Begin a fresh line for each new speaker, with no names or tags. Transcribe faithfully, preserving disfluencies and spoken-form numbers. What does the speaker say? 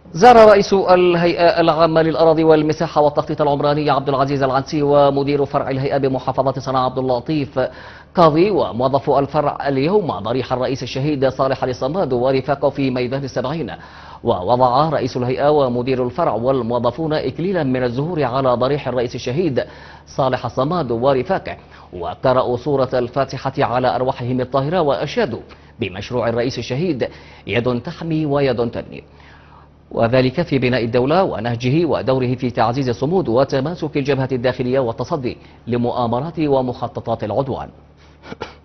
زار رئيس الهيئة العامة للأراضي والمساحة والتخطيط العمراني عبد العزيز العنسي ومدير فرع الهيئة بمحافظة صنعاء عبد اللطيف قاضي وموظف الفرع اليوم ضريح الرئيس الشهيد صالح الصماد ورفاقه في ميدان السبعين. ووضع رئيس الهيئة ومدير الفرع والموظفون إكليلا من الزهور على ضريح الرئيس الشهيد صالح الصماد ورفاقه، وقرأوا سورة الفاتحة على أرواحهم الطاهرة وأشادوا بمشروع الرئيس الشهيد يد تحمي ويد تبني، وذلك في بناء الدولة ونهجه ودوره في تعزيز الصمود وتماسك الجبهة الداخلية والتصدي لمؤامرات ومخططات العدوان.